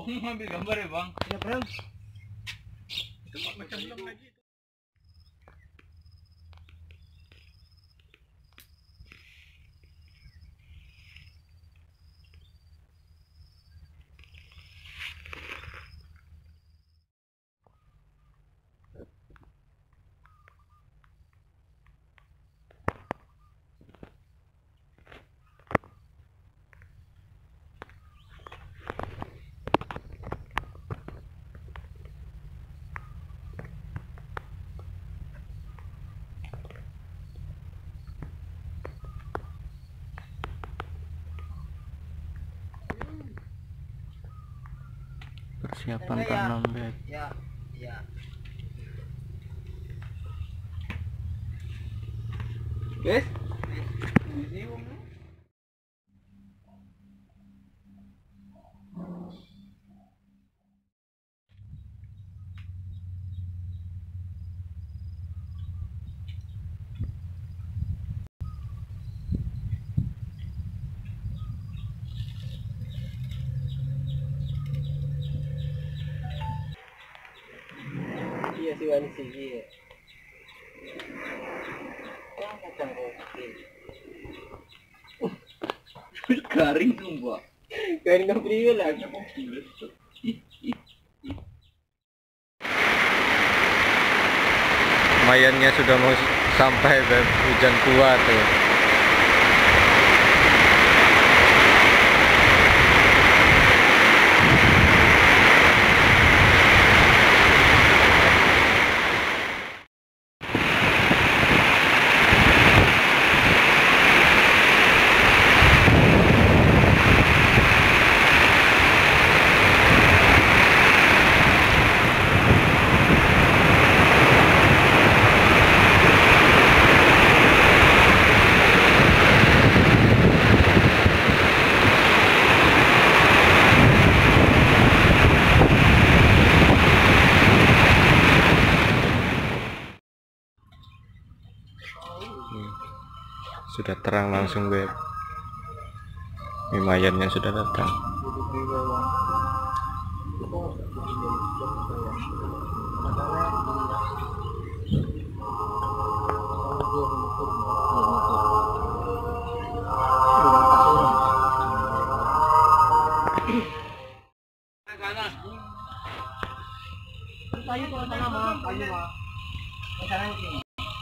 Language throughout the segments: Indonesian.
Ambil gambar ya bang. Ya bang. Macam belum lagi. Persiapan tanam bed. Ya, ya. Guys. Iya sih wani sigi. Yang macam oke. Garing sumpah. Garing nggak beri lah. Mayannya sudah mau sampai beb, hujan kuat tuh. Sudah terang langsung beb. Mayannya sudah datang. Kayu kalau sana mah, kayu mah. Sekarang ini.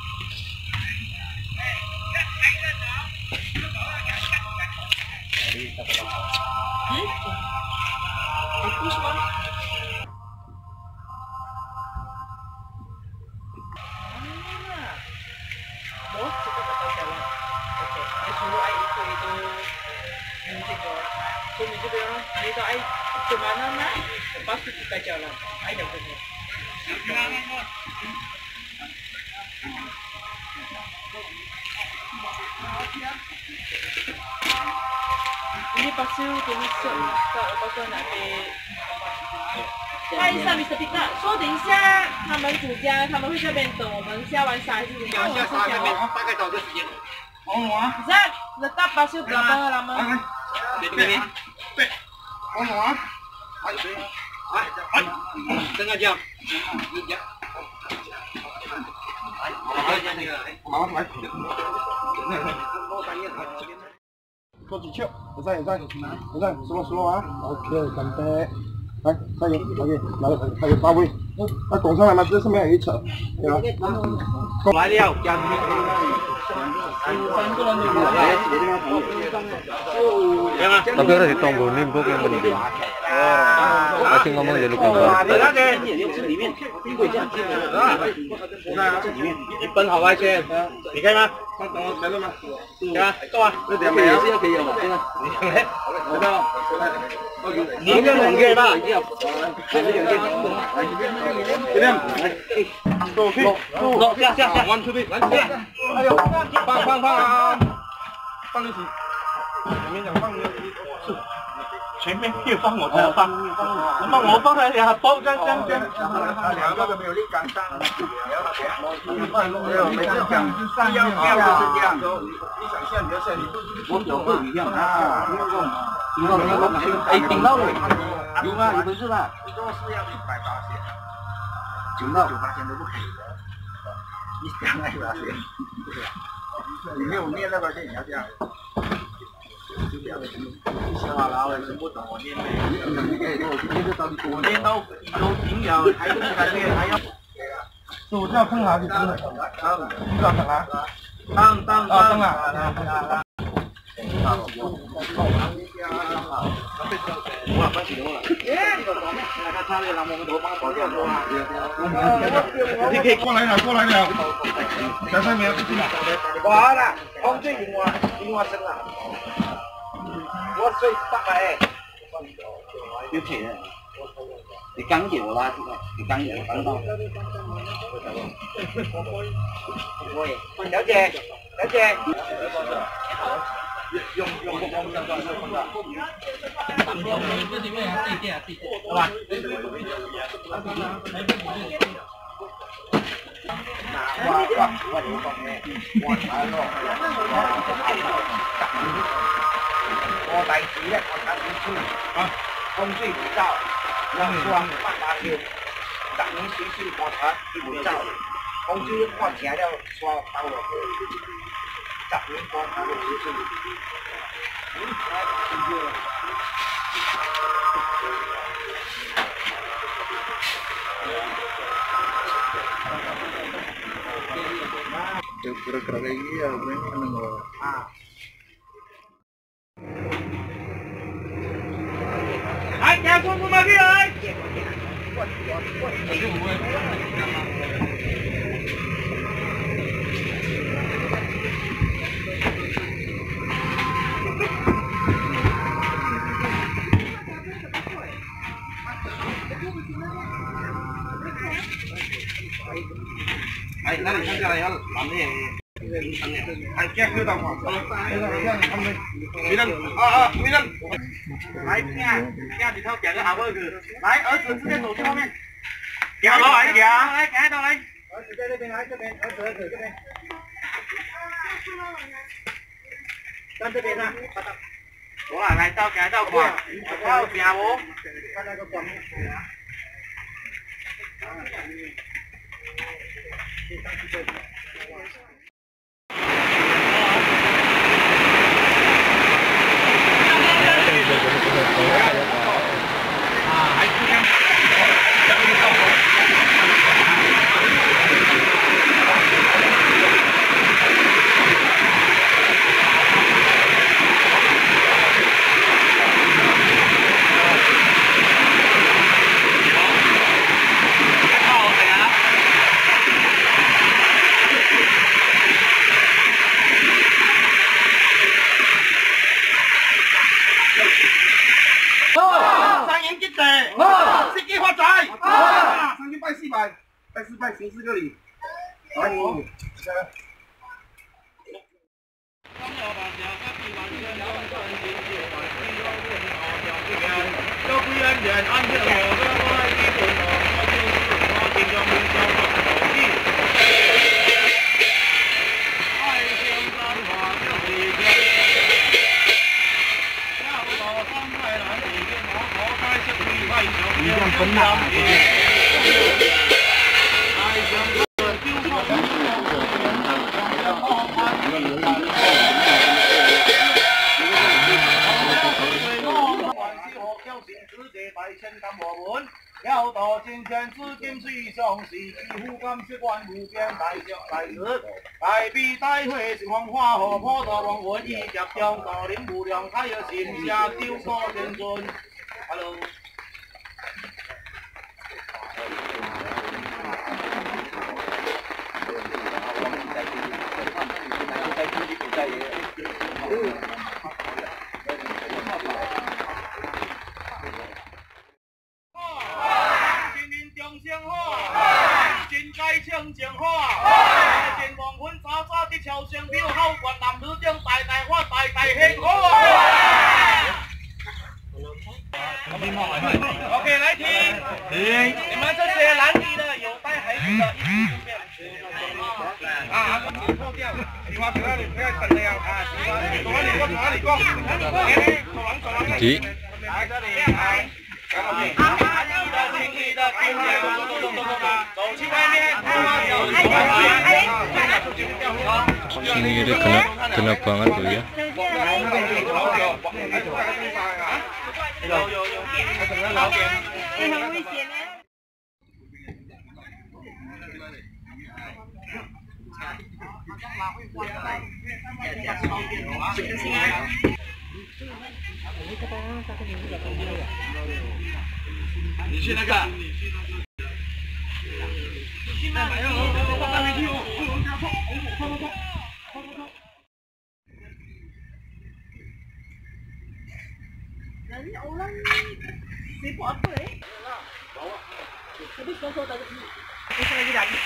Fokus mah. Bos, kita tak jalan. Oke, saya suruh ai itu music oh. So music orang cerita ai kemana nak? Lepas tu kita jalan. Ai yang benar. Ini pasti kena set tak apa tu nak di。不好意思啊，Mr. Peter，说等一下他们主家他们会这边等我们下完沙还是怎么样？ 下沙那边大概找个时间。 Zak, letak pasir berapa lama? Ini. Setengah jam. Kau cicip, selesai, slow ah. Okey, sampai. 来，下一个，下一个发威。那拱上来嘛，这上面有一层，对吧？ 来了，加米。 Tapi harus ditunggu nimbuk yang penting. Masih ngomong jadi lupa. 你奔好外线，你可以吗？等我来了吗？行啊，够啊，这点没有，可以了，真的。来到，你一个人可以吧？这边，走去，走下，one two three，来，哎呦，放啊，放一起，前面讲放一起，是。 前面越放我才要放，放我放在呀，包这样。两个没有力感上，没有讲是上要就是这样。你想象你要像你我手会一样啊，顶到尾。 有吗？有本事吧？做事要180，9到98都不可以的。你想那个线，你没有念那个线，你要这样。就不要你想话老的听不懂我念咩？你可以说我念到都停了，还不敢念，还要。 所以我这样碰下去，真的，你咋整啊？蹬啊！你可以过来了，小三没有进来。 哇啦，风水樱花生啦，我最大哎，有钱人，你刚给我拉出来，你刚给我搬到。小姐。用不光相关，用的。这里面还地垫，好吧？我第2咧，我睇水風水護罩，陽光180，10年水水我睇護罩，風水我請了刷到落去，10年我睇水水。Kira-kira kayak gini ya, gue menengok. Ai, kéo xuống của Marie ơi. Ai, nó đi sang cái này làm cái gì? Ai kéo cứ tao khoảng. Mỹ Đăng. Lại nha, nha thì thôi chạy cái hào ơi kìa. Lại ở từ cái tủ cho bên. Kéo đó lại kìa. Lại cái đâu đây? Ở cái bên ở cái bên. Trên cái bên à. Bố là này tao cái tao quả. Tao nhà bố.拜4拜行4个礼，欢迎。你这样分呐。要到今天至今最上是几乎感谢万无边大将来日，大比大会是黄花和破的王文义集中到领不良，还有心下丢过天尊。Hello。正正好啊！前黄昏早早的朝上表，好冠男女将大大花大大幸好啊 ！OK， 来听，你们这些男女的有带孩子的，一起啊，脱掉，喜欢哪里不要等那样啊，喜欢走哪里过，走哪里过，走人，来这里来。 Sini ini genap banget tuh ya. Ini orang sibuk apa eh? Habis kau tak ada. Bisa lagi lagi.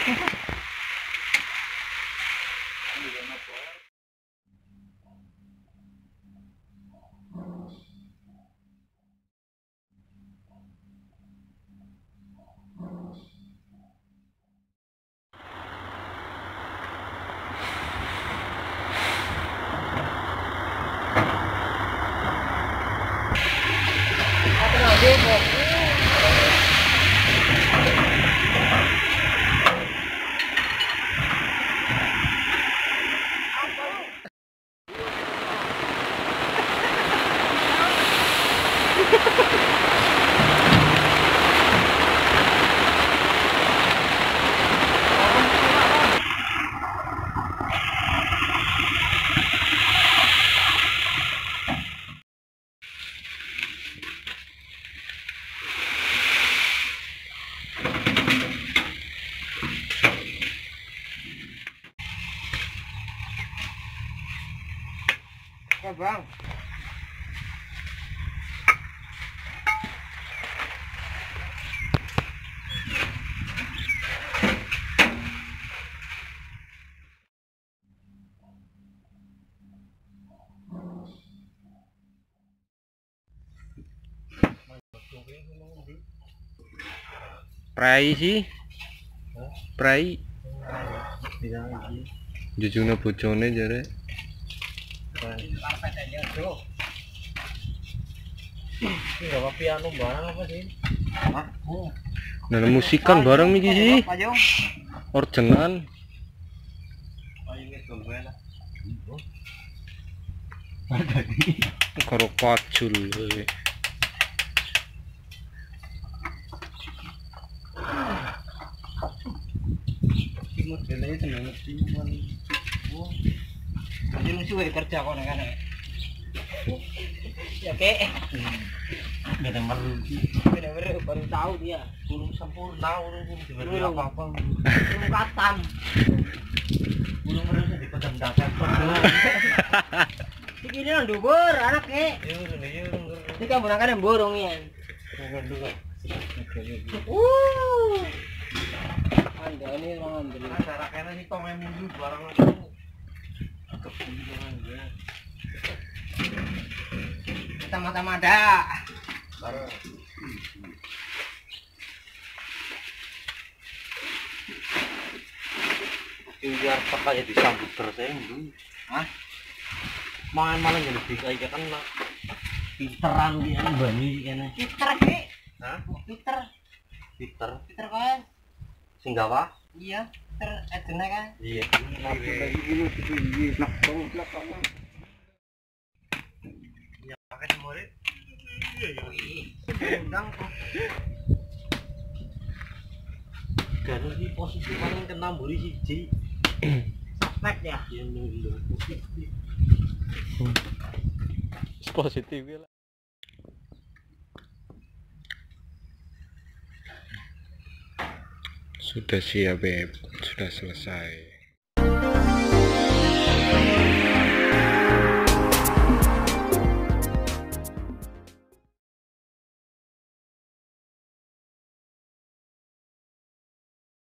Bang. Prai sih. Prai. Jujune bojone jare. Enggak piano barang apa sih? Hah? Nah, musikan bareng iki sih. Orjenan. Karo pacul. Modelnya seneng ciuman. Jadi mesti kerja kok kan. Ya oke. Bener-bener baru tahu dia. Belum sempurna, belum apa-apa. Belum katam. Belum harusnya dipedang-pedang. Iki nang dhuwur anake. Iki kan bonakane mborong ya. Anda ini alhamdulillah. Cara kena sih tong minggu barang itu. Kepunjungan dia. Sama-sama ada. Barang. Biar pakai disambut terus ya dulu. Hah? Main malah jadi kayak kan pinteran dia bani kene. Pinter ki. Hah? Pinter kan? Singgawa? Iya, terjene kan? Iya. Lagi dulu itu iki belakang. Ya pakai murid. Iya. Undang kok. Kan iki posisi paling kena mburi siji. Suspek ya? Iya lho. Positif lah. Sudah siap, Beb. Sudah selesai.